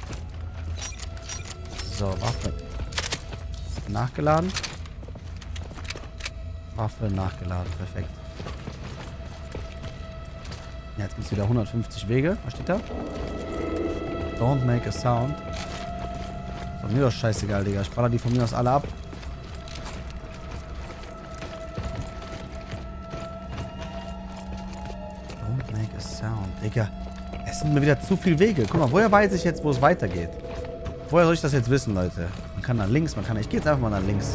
So, Waffe. Nachgeladen. Waffe nachgeladen. Perfekt. Ja, jetzt gibt es wieder 150 Wege. Was steht da? Don't make a sound. Von mir doch scheißegal, Digga. Ich baller die von mir aus alle ab. Don't make a sound. Digga. Es sind mir wieder zu viele Wege. Guck mal, woher weiß ich jetzt, wo es weitergeht? Woher soll ich das jetzt wissen, Leute? Man kann nach links, man kann... Ich gehe jetzt einfach mal nach links.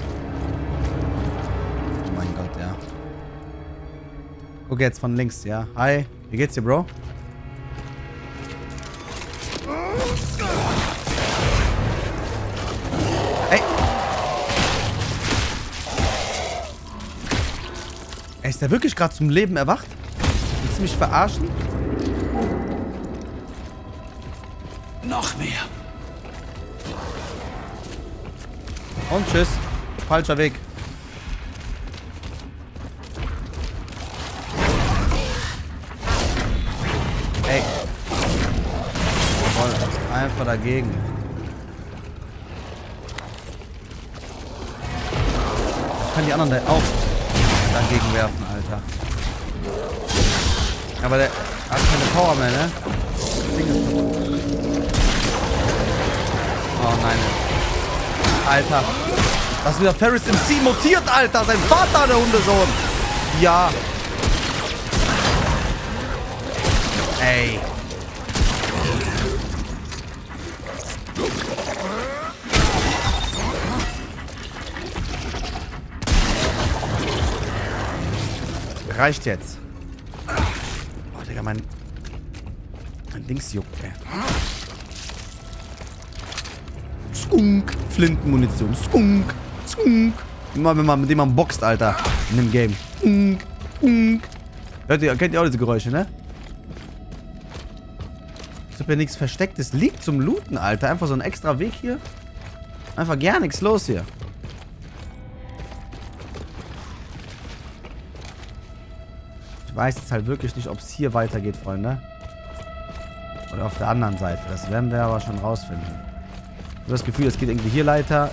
Oh mein Gott, ja. Guck jetzt von links, ja. Hi. Wie geht's dir, Bro? Ey. Ey, ist der wirklich gerade zum Leben erwacht? Willst du mich verarschen? Noch mehr. Und tschüss. Falscher Weg. Ey. Voll einfach dagegen. Ich kann die anderen da auch dagegen werfen, Alter. Aber der hat keine Power mehr, ne? Das Ding ist kaputt. Oh nein. Alter. Das ist wieder Ferris MC mutiert, Alter. Sein Vater, der Hundesohn. Ja. Ey. Reicht jetzt. Oh, Digga, mein Dings juckt, ey. Skunk. Flintenmunition. Skunk. Skunk. Immer wenn man mit dem man boxt, Alter. In dem Game. Skunk. Skunk. Kennt ihr auch diese Geräusche, ne? Ich hab ja nichts Verstecktes liegt zum Looten, Alter. Einfach so ein extra Weg hier. Einfach gar nichts los hier. Ich weiß jetzt halt wirklich nicht, ob es hier weitergeht, Freunde. Oder auf der anderen Seite. Das werden wir aber schon rausfinden. Ich habe das Gefühl, es geht irgendwie hier weiter.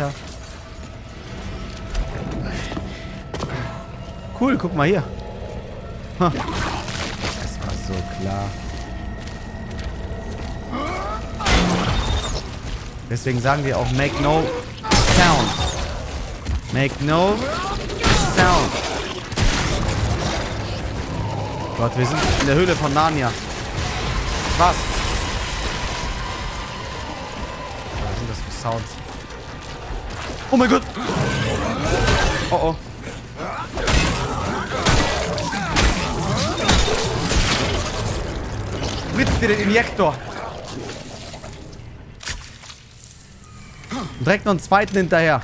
Cool, guck mal hier. Ha. Das war so klar. Deswegen sagen wir auch make no sound. Make no sound. Gott, wir sind in der Höhle von Narnia. Was? Was sind das für Sounds? Oh mein Gott! Oh oh. Mit dir den Injektor. Und direkt noch einen zweiten hinterher.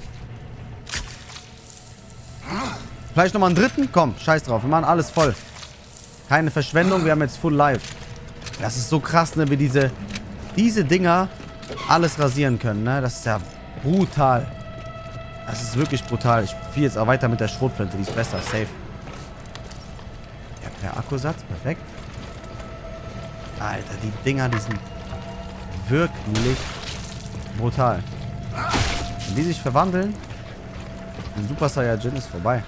Vielleicht nochmal einen dritten? Komm, scheiß drauf. Wir machen alles voll. Keine Verschwendung, wir haben jetzt Full Life. Das ist so krass, ne, wie diese Dinger alles rasieren können, ne? Das ist ja brutal. Das ist wirklich brutal. Ich spiele jetzt auch weiter mit der Schrotflinte, die ist besser, safe. Ja, per Akkusatz, perfekt. Alter, die Dinger, die sind wirklich brutal. Wenn die sich verwandeln, ein Super Saiyajin ist vorbei.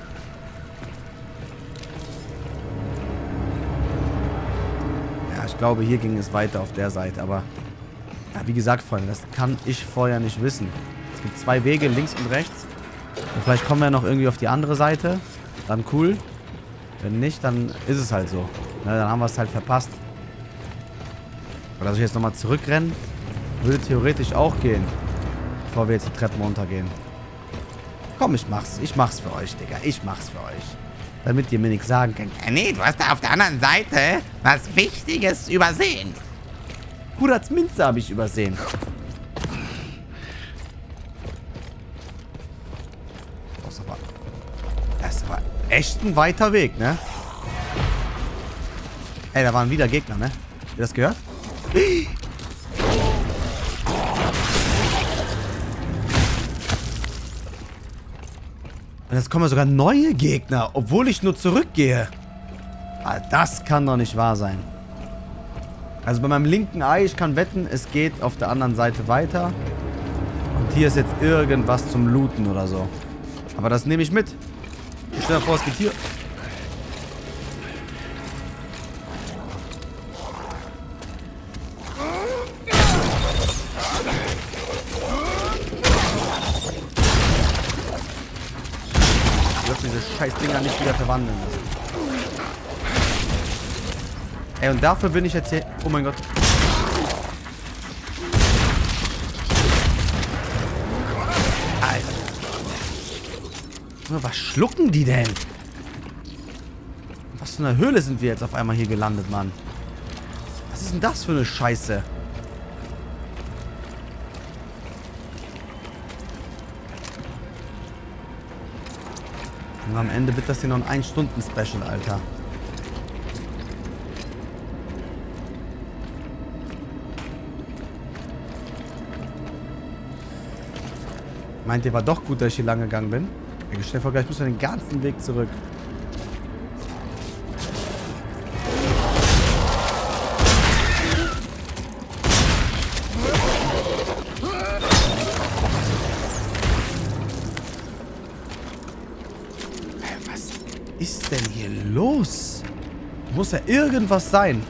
Ich glaube, hier ging es weiter auf der Seite, aber ja, wie gesagt, Freunde, das kann ich vorher nicht wissen. Es gibt zwei Wege, links und rechts. Und vielleicht kommen wir noch irgendwie auf die andere Seite. Dann cool. Wenn nicht, dann ist es halt so. Na, dann haben wir es halt verpasst. Aber dass ich jetzt nochmal zurückrennen, würde theoretisch auch gehen. Bevor wir jetzt die Treppen runtergehen. Komm, ich mach's. Ich mach's für euch, Digga. Ich mach's für euch. Damit ihr mir nichts sagen könnt. Nee, du hast da auf der anderen Seite was Wichtiges übersehen. Kurats Minze habe ich übersehen. Das ist aber echt ein weiter Weg, ne? Ey, da waren wieder Gegner, ne? Habt ihr das gehört? Und jetzt kommen sogar neue Gegner, obwohl ich nur zurückgehe. Ah, das kann doch nicht wahr sein. Also bei meinem linken Ei, ich kann wetten, es geht auf der anderen Seite weiter. Und hier ist jetzt irgendwas zum Looten oder so. Aber das nehme ich mit. Ich stell dir vor, es geht hier. Diese Scheißdinger nicht wieder verwandeln lassen. Ey, und dafür bin ich jetzt hier... Oh mein Gott. Alter. Was schlucken die denn? Was für eine Höhle sind wir jetzt auf einmal hier gelandet, Mann? Was ist denn das für eine Scheiße? Und am Ende wird das hier noch ein 1-Stunden-Special, Alter. Meint ihr, war doch gut, dass ich hier lang gegangen bin? Ich stell vor, gleich müssen wir den ganzen Weg zurück. Was ist denn hier los? Muss ja irgendwas sein.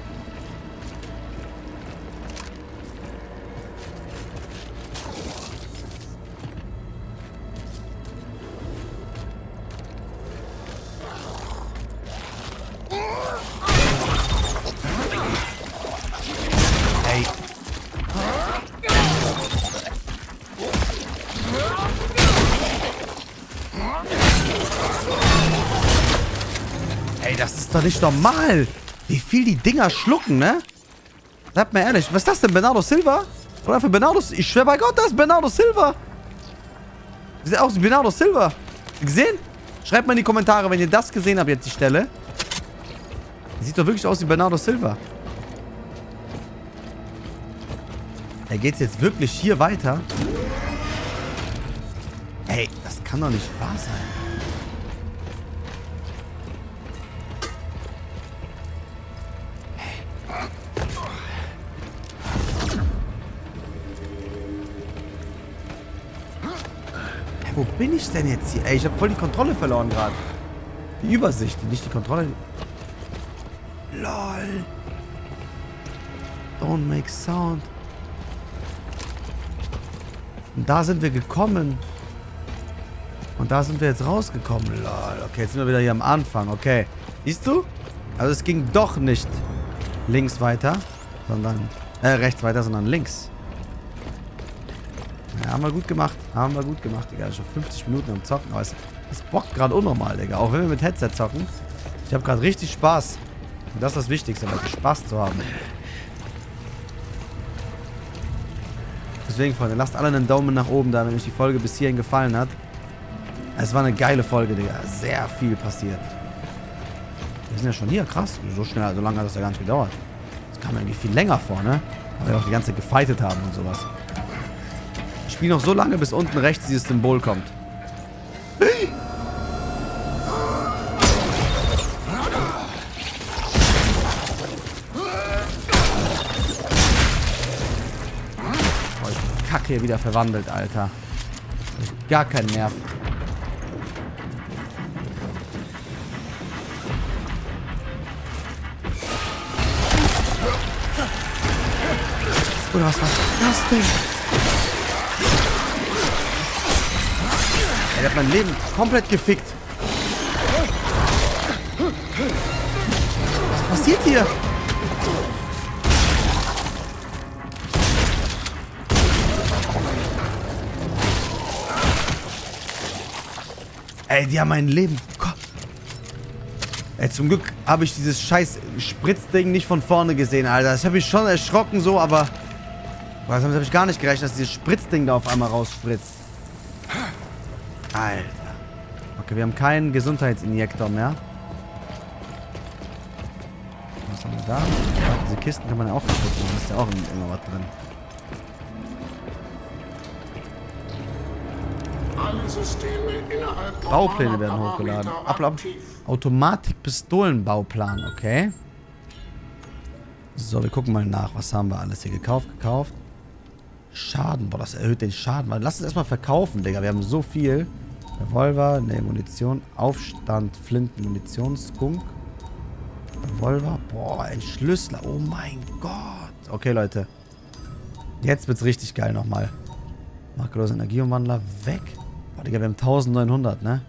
Ey, das ist doch nicht normal. Wie viel die Dinger schlucken, ne? Seid mir ehrlich, was ist das denn, Bernardo Silva? Oder für Bernardo... Ich schwör bei Gott, das ist Bernardo Silva. Sieht aus wie Bernardo Silva. Gesehen? Schreibt mal in die Kommentare, wenn ihr das gesehen habt, jetzt die Stelle. Sieht doch wirklich aus wie Bernardo Silva. Da geht's jetzt wirklich hier weiter. Ey, das kann doch nicht wahr sein. Wo bin ich denn jetzt hier? Ey, ich habe voll die Kontrolle verloren gerade. Die Übersicht, nicht die Kontrolle. LOL. Don't make sound. Und da sind wir gekommen. Und da sind wir jetzt rausgekommen. Lol. Okay, jetzt sind wir wieder hier am Anfang. Okay. Siehst du? Also es ging doch nicht links weiter, sondern rechts weiter, sondern links. Ja, haben wir gut gemacht. Haben wir gut gemacht, Digga. Schon 50 Minuten am Zocken. Aber es bockt gerade unnormal, Digga. Auch wenn wir mit Headset zocken. Ich habe gerade richtig Spaß. Und das ist das Wichtigste, Leute. Spaß zu haben. Deswegen, Freunde, lasst alle einen Daumen nach oben da, wenn euch die Folge bis hierhin gefallen hat. Es war eine geile Folge, Digga. Sehr viel passiert. Wir sind ja schon hier, krass. So schnell, so lange hat das ja gar nicht gedauert. Das kam irgendwie viel länger vor, ne? Weil wir auch die ganze Zeit gefightet haben und sowas. Ich spiele noch so lange, bis unten rechts dieses Symbol kommt. Oh, ich bin Kacke hier wieder verwandelt, Alter. Gar keinen Nerv. Oder was war das Ding? Er hat mein Leben komplett gefickt. Was passiert hier? Ey, die haben mein Leben. Ey, zum Glück habe ich dieses scheiß Spritzding nicht von vorne gesehen, Alter. Das habe ich schon erschrocken so, aber... Boah, damit habe ich gar nicht gerechnet, dass dieses Spritzding da auf einmal rausspritzt. Alter. Okay, wir haben keinen Gesundheitsinjektor mehr. Was haben wir da? Diese Kisten kann man ja auch kaputt machen. Da ist ja auch immer was drin. Alle Systeme innerhalb der Baupläne werden hochgeladen. Automatikpistolenbauplan, okay. So, wir gucken mal nach. Was haben wir alles hier gekauft? Schaden. Boah, das erhöht den Schaden. Lass uns erstmal verkaufen, Digga. Wir haben so viel. Revolver, ne, Munition. Aufstand, Flinten, Munition, Skunk. Revolver. Boah, ein Schlüssel. Oh mein Gott. Okay, Leute. Jetzt wird's richtig geil nochmal. Makelloser Energieumwandler. Weg. Boah, Digga, wir haben 1900, ne?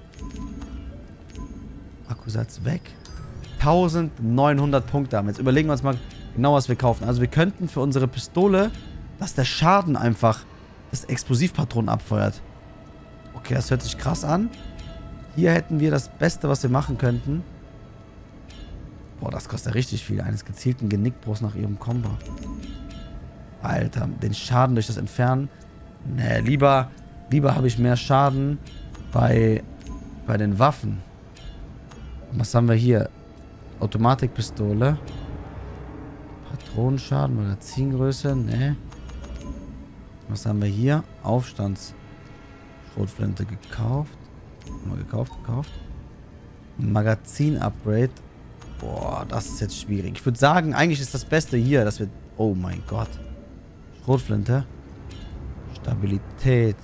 Akkusatz weg. 1900 Punkte haben. Jetzt überlegen wir uns mal genau, was wir kaufen. Also wir könnten für unsere Pistole, dass der Schaden einfach das Explosivpatronen abfeuert. Okay, das hört sich krass an. Hier hätten wir das Beste, was wir machen könnten. Boah, das kostet ja richtig viel. Eines gezielten Genickbruchs nach ihrem Combo. Alter, den Schaden durch das Entfernen. Ne, lieber habe ich mehr Schaden bei den Waffen. Und was haben wir hier? Automatikpistole. Patronenschaden, Magazingröße, ne. Was haben wir hier? Aufstandsschrotflinte gekauft. Haben wir gekauft. Magazin-Upgrade. Boah, das ist jetzt schwierig. Ich würde sagen, eigentlich ist das Beste hier, dass wir... Oh mein Gott. Schrotflinte. Stabilität.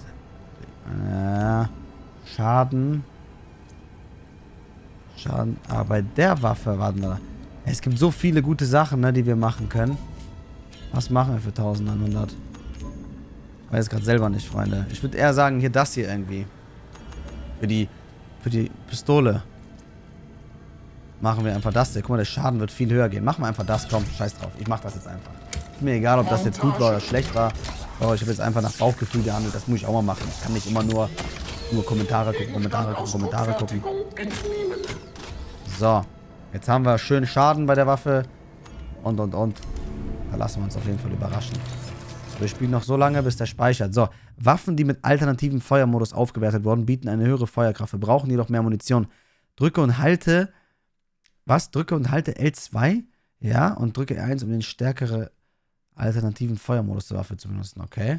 Schaden. Aber bei der Waffe, warten wir da. Es gibt so viele gute Sachen, ne, die wir machen können. Was machen wir für 1900? Ich weiß gerade selber nicht, Freunde. Ich würde eher sagen, hier das hier irgendwie. Für die Pistole. Machen wir einfach das hier. Guck mal, der Schaden wird viel höher gehen. Machen wir einfach das. Komm, scheiß drauf. Ich mach das jetzt einfach. Ist mir egal, ob das jetzt gut war oder schlecht war. Aber ich habe jetzt einfach nach Bauchgefühl gehandelt. Das muss ich auch mal machen. Ich kann nicht immer nur Kommentare gucken. So. Jetzt haben wir schön Schaden bei der Waffe. Und. Da lassen wir uns auf jeden Fall überraschen. Wir spielen noch so lange, bis der speichert. So. Waffen, die mit alternativen Feuermodus aufgewertet wurden, bieten eine höhere Feuerkraft. Wir brauchen jedoch mehr Munition. Drücke und halte... Was? Drücke und halte L2? Ja. Und drücke R1, um den stärkere alternativen Feuermodus der Waffe zu benutzen. Okay.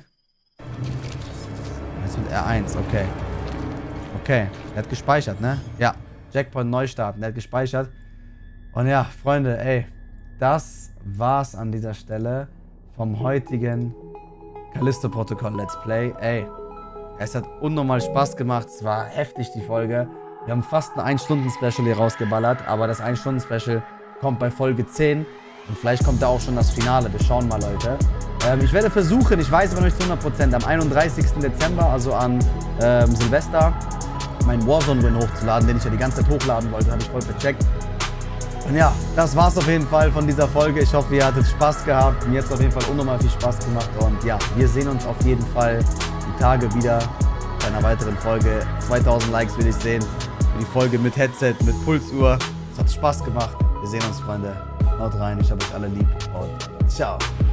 Jetzt mit R1. Okay. Okay. Der hat gespeichert, ne? Ja. Jackpoint neu starten. Der hat gespeichert. Und ja, Freunde, ey. Das war's an dieser Stelle vom heutigen Callisto-Protokoll Let's Play. Ey. Es hat unnormal Spaß gemacht. Es war heftig, die Folge. Wir haben fast ein 1-Stunden-Special hier rausgeballert. Aber das 1-Stunden-Special kommt bei Folge 10. Und vielleicht kommt da auch schon das Finale. Wir schauen mal, Leute. Ich werde versuchen, ich weiß aber noch nicht zu 100%, am 31. Dezember, also an Silvester, meinen Warzone-Win hochzuladen, den ich ja die ganze Zeit hochladen wollte, habe ich voll vercheckt. Und ja, das war's auf jeden Fall von dieser Folge. Ich hoffe, ihr hattet Spaß gehabt. Mir hat es auf jeden Fall unnormal viel Spaß gemacht. Und ja, wir sehen uns auf jeden Fall die Tage wieder bei einer weiteren Folge. 2000 Likes will ich sehen. Für die Folge mit Headset, mit Pulsuhr. Es hat Spaß gemacht. Wir sehen uns, Freunde. Haut rein, ich hab euch alle lieb. Und ciao.